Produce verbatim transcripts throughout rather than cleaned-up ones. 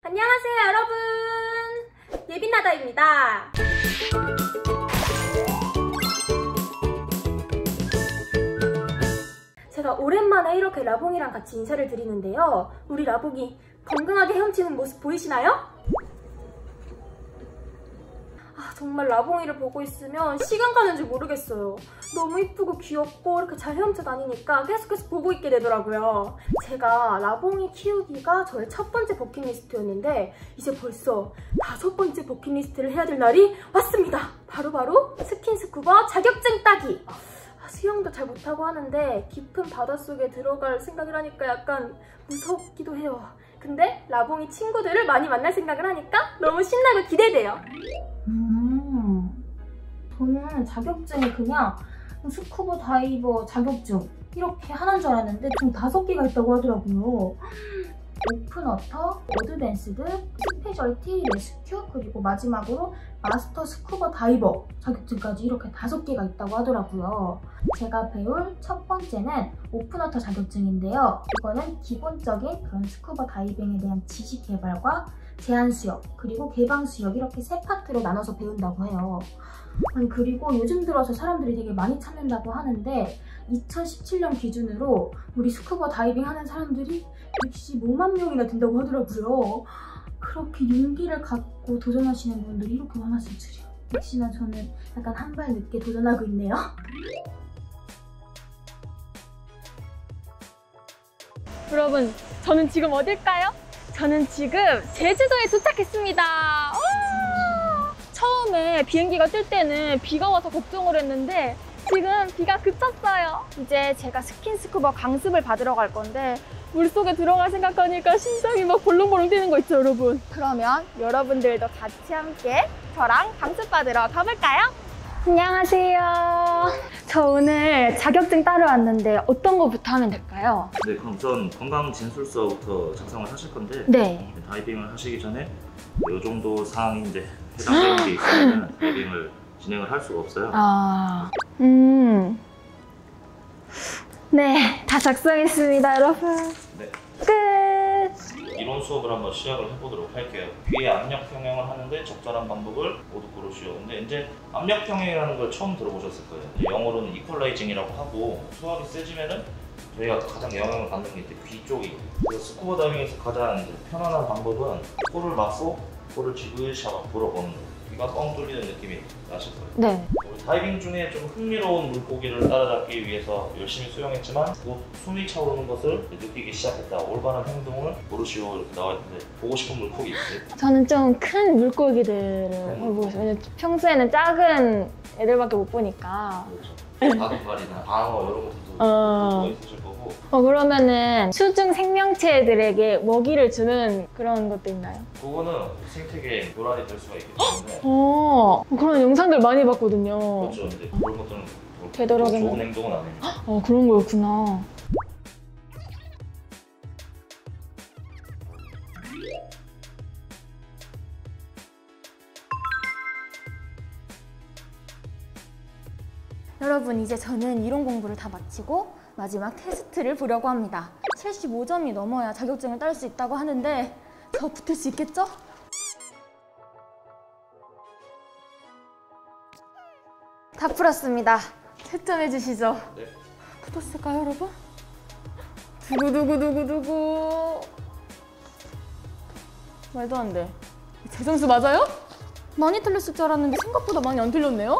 안녕하세요 여러분, 예빈나다입니다. 제가 오랜만에 이렇게 라봉이랑 같이 인사를 드리는데요, 우리 라봉이 건강하게 헤엄치는 모습 보이시나요? 아, 정말 라봉이를 보고 있으면 시간 가는 줄 모르겠어요. 너무 이쁘고 귀엽고 이렇게 잘 헤엄쳐 다니니까 계속해서 보고 있게 되더라고요. 제가 라봉이 키우기가 저의 첫 번째 버킷리스트였는데 이제 벌써 다섯 번째 버킷리스트를 해야 될 날이 왔습니다. 바로바로 바로 스킨스쿠버 자격증 따기! 아, 수영도 잘 못하고 하는데 깊은 바닷속에 들어갈 생각이라니까 약간 무섭기도 해요. 근데 라봉이 친구들을 많이 만날 생각을 하니까 너무 신나고 기대돼요. 음, 저는 자격증이 그냥 스쿠버 다이버 자격증 이렇게 하나인 줄 알았는데 총 다섯 개가 있다고 하더라고요. 오픈워터, 어드밴스드, 스페셜티, 레스큐, 그리고 마지막으로 마스터 스쿠버 다이버 자격증까지 이렇게 다섯 개가 있다고 하더라고요. 제가 배울 첫 번째는 오픈워터 자격증인데요. 이거는 기본적인 그런 스쿠버 다이빙에 대한 지식 개발과 제한 수역, 그리고 개방 수역 이렇게 세 파트로 나눠서 배운다고 해요. 아니, 그리고 요즘 들어서 사람들이 되게 많이 찾는다고 하는데 이천십칠 년 기준으로 우리 스쿠버 다이빙 하는 사람들이 백십오만 명이나 된다고 하더라고요. 그렇게 용기를 갖고 도전하시는 분들이 이렇게 많았을 줄이요. 역시나 저는 약간 한 발 늦게 도전하고 있네요. 여러분, 저는 지금 어딜까요? 저는 지금 제주도에 도착했습니다. 처음에 비행기가 뜰 때는 비가 와서 걱정을 했는데 지금 비가 그쳤어요. 이제 제가 스킨스쿠버 강습을 받으러 갈 건데 물속에 들어갈 생각하니까 심장이 막 벌렁벌렁 뛰는 거 있죠, 여러분? 그러면 여러분들도 같이 함께 저랑 강습 받으러 가볼까요? 안녕하세요. 저 오늘 자격증 따러 왔는데 어떤 거부터 하면 될까요? 네, 그럼 우선 건강 진술서부터 작성을 하실 건데 네. 다이빙을 하시기 전에 이 정도 사항이 이제 해당되는 게 있으면 다이빙을 진행을 할 수가 없어요. 아, 음, 네, 다 작성했습니다, 여러분. 네. 끝. 이론 수업을 한번 시작을 해보도록 할게요. 귀에 압력 평형을 하는데 적절한 방법을 모두 고르시오. 근데 이제 압력 평형이라는 걸 처음 들어보셨을 거예요. 영어로는 이퀄라이징이라고 하고 수압이 세지면은 저희가 가장 영향을 받는 게 이제 귀 쪽이에요. 그래서 스쿠버 다이빙에서 가장 이제 편안한 방법은 코를 막고 코를 지그시 불어보는 거예요. 귀가 뻥 뚫리는 느낌이 나실 거예요. 네. 우리 다이빙 중에 좀 흥미로운 물고기를 따라잡기 위해서 열심히 수영했지만 곧 숨이 차오르는 것을 느끼기 시작했다. 올바른 행동을 고르시오 이렇게 나와 있는데 보고 싶은 물고기 있어요? 저는 좀 큰 물고기들을 보고 싶어요. 왜냐면 평소에는 작은 애들밖에 못 보니까. 그렇죠. 바둑알이나 방어 이런 것들도 어... 보고 있으실 거고. 어, 그러면은 수중 생명체들에게 먹이를 주는 그런 것도 있나요? 그거는 생태계에 노란이 될 수가 있기 때문에. 어, 그런 영상들 많이 봤거든요. 그렇죠. 근데 그런 것들은 되도록이면 좋은 행동은 아니에요. 어, 그런 거였구나. 여러분, 이제 저는 이론 공부를 다 마치고 마지막 테스트를 보려고 합니다. 칠십오 점이 넘어야 자격증을 딸 수 있다고 하는데 저 붙을 수 있겠죠? 다 풀었습니다. 채점해 주시죠. 네. 붙었을까요, 여러분? 두구두구두구두구. 말도 안 돼. 제 점수 맞아요? 많이 틀렸을 줄 알았는데 생각보다 많이 안 틀렸네요?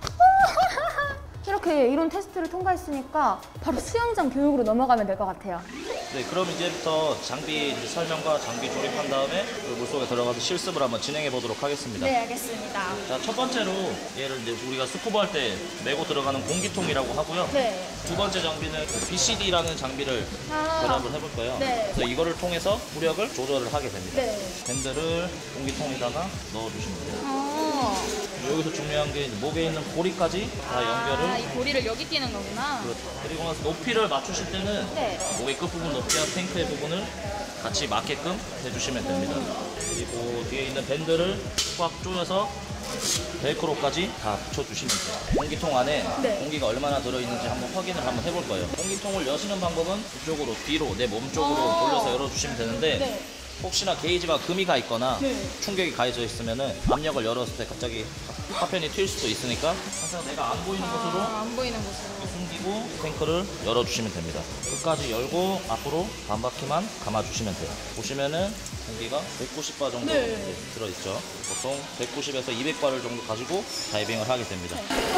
이렇게 이론 테스트를 통과했으니까 바로 수영장 교육으로 넘어가면 될 것 같아요. 네, 그럼 이제부터 장비 이제 설명과 장비 조립한 다음에 그 물속에 들어가서 실습을 한번 진행해 보도록 하겠습니다. 네, 알겠습니다. 자, 첫 번째로 얘를 이제 우리가 스쿠버 할 때 메고 들어가는 공기통이라고 하고요. 네. 두 번째 장비는 비씨디라는 장비를 아, 결합을 해볼 거예요. 네. 그래서 이거를 통해서 부력을 조절을 하게 됩니다. 네. 밴드를 공기통에다가 넣어주시면 돼요. 아, 여기서 중요한 게 목에 있는 고리까지 다 연결을. 아, 이 고리를 여기 끼는 거구나. 그렇죠. 그리고 나서 높이를 맞추실 때는 네. 목의 끝부분 높이와 탱크의 부분을 같이 맞게끔 해주시면 됩니다. 그리고 뒤에 있는 밴드를 꽉 조여서 벨크로까지 다 붙여주시면 돼요. 공기통 안에 네. 공기가 얼마나 들어있는지 한번 확인을 한번 해볼 거예요. 공기통을 여시는 방법은 이쪽으로 뒤로 내 몸 쪽으로 어. 돌려서 열어주시면 되는데 네. 혹시나 게이지가 금이 가 있거나 네. 충격이 가해져 있으면은 압력을 열었을 때 갑자기 파편이 튈 수도 있으니까 항상 내가 안 보이는 곳으로 아, 안 보이는 곳으로. 숨기고 탱크를 열어주시면 됩니다. 끝까지 열고 앞으로 반 바퀴만 감아주시면 돼요. 보시면은 공기가 백구십 바 정도 네. 이제 들어있죠. 보통 백구십에서 이백 바를 정도 가지고 다이빙을 하게 됩니다.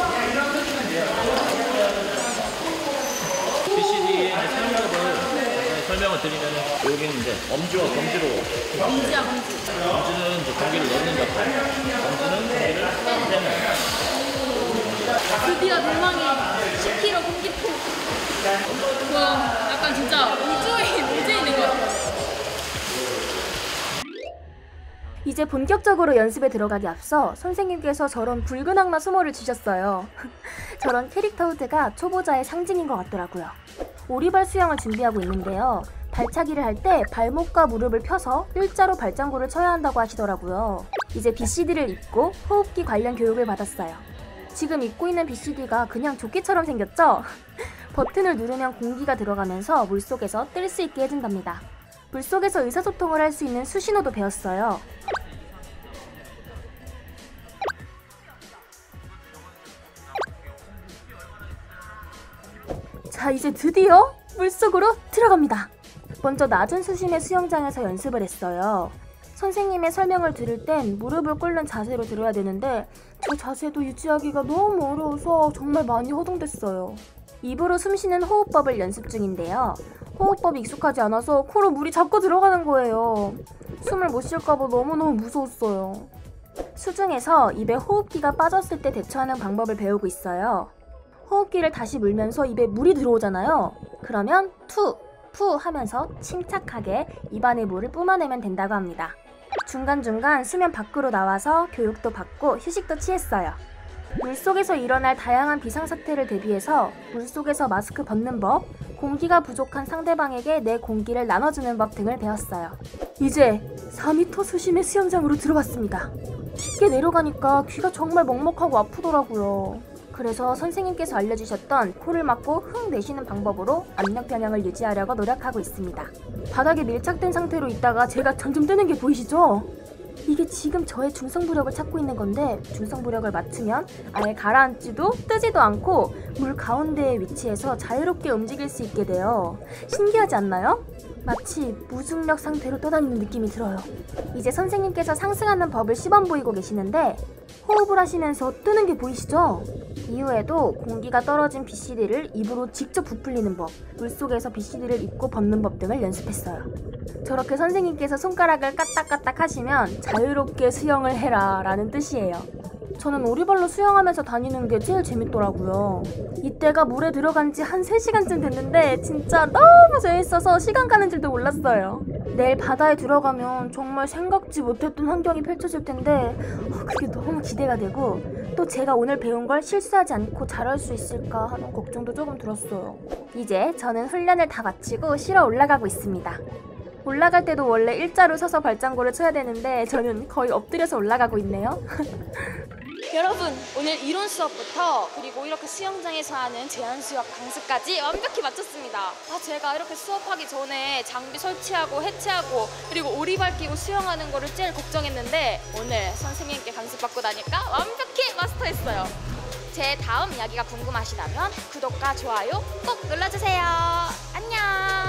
피씨디의 사용법을 설명을 드리면 여기는 이제 엄지와 검지로 검지야, 검지. 검지는 이제 공기를 넣는 역할, 검지는 공기를 빼는. 드디어 대망의 십 킬로그램 공기포. 와, 약간 진짜 우주에 우주에 있는 것 같아요. 이제 본격적으로 연습에 들어가기 앞서 선생님께서 저런 붉은 악마 수모를 주셨어요. 저런 캐릭터 후드가 초보자의 상징인 것 같더라고요. 오리발 수영을 준비하고 있는데요. 발차기를 할 때 발목과 무릎을 펴서 일자로 발장구를 쳐야 한다고 하시더라고요. 이제 비씨디를 입고 호흡기 관련 교육을 받았어요. 지금 입고 있는 비씨디가 그냥 조끼처럼 생겼죠? 버튼을 누르면 공기가 들어가면서 물속에서 뜰 수 있게 해준답니다. 물속에서 의사소통을 할 수 있는 수신호도 배웠어요. 자, 이제 드디어 물속으로 들어갑니다. 먼저 낮은 수심의 수영장에서 연습을 했어요. 선생님의 설명을 들을 땐 무릎을 꿇는 자세로 들어야 되는데 저 자세도 유지하기가 너무 어려워서 정말 많이 허둥댔어요. 입으로 숨쉬는 호흡법을 연습 중인데요. 호흡법이 익숙하지 않아서 코로 물이 자꾸 들어가는 거예요. 숨을 못 쉴까봐 너무너무 무서웠어요. 수중에서 입에 호흡기가 빠졌을 때 대처하는 방법을 배우고 있어요. 호흡기를 다시 물면서 입에 물이 들어오잖아요. 그러면 투, 푸 하면서 침착하게 입안에 물을 뿜어내면 된다고 합니다. 중간중간 수면 밖으로 나와서 교육도 받고 휴식도 취했어요. 물속에서 일어날 다양한 비상사태를 대비해서 물속에서 마스크 벗는 법, 공기가 부족한 상대방에게 내 공기를 나눠주는 법 등을 배웠어요. 이제 사 미터 수심의 수영장으로 들어왔습니다. 깊게 내려가니까 귀가 정말 먹먹하고 아프더라고요. 그래서 선생님께서 알려주셨던 코를 막고 흥 내쉬는 방법으로 압력 평형을 유지하려고 노력하고 있습니다. 바닥에 밀착된 상태로 있다가 제가 점점 뜨는 게 보이시죠? 이게 지금 저의 중성부력을 찾고 있는 건데 중성부력을 맞추면 아예 가라앉지도 뜨지도 않고 물 가운데에 위치해서 자유롭게 움직일 수 있게 돼요. 신기하지 않나요? 마치 무중력 상태로 떠다니는 느낌이 들어요. 이제 선생님께서 상승하는 법을 시범 보이고 계시는데 호흡을 하시면서 뜨는 게 보이시죠? 이후에도 공기가 떨어진 비씨디를 입으로 직접 부풀리는 법, 물속에서 비씨디를 입고 벗는 법 등을 연습했어요. 저렇게 선생님께서 손가락을 까딱까딱 하시면 자유롭게 수영을 해라 라는 뜻이에요. 저는 오리발로 수영하면서 다니는 게 제일 재밌더라고요. 이때가 물에 들어간 지 한 세 시간쯤 됐는데 진짜 너무 재밌어서 시간 가는 줄도 몰랐어요. 내일 바다에 들어가면 정말 생각지 못했던 환경이 펼쳐질 텐데 그게 너무 기대가 되고 또 제가 오늘 배운 걸 실수하지 않고 잘할 수 있을까 하는 걱정도 조금 들었어요. 이제 저는 훈련을 다 마치고 쉬러 올라가고 있습니다. 올라갈 때도 원래 일자로 서서 발장구를 쳐야 되는데 저는 거의 엎드려서 올라가고 있네요. 여러분, 오늘 이론 수업부터 그리고 이렇게 수영장에서 하는 제한수업 강습까지 완벽히 마쳤습니다. 아, 제가 이렇게 수업하기 전에 장비 설치하고 해체하고 그리고 오리발 끼고 수영하는 거를 제일 걱정했는데 오늘 선생님께 강습받고 나니까 완벽히 마스터했어요. 제 다음 이야기가 궁금하시다면 구독과 좋아요 꼭 눌러주세요. 안녕!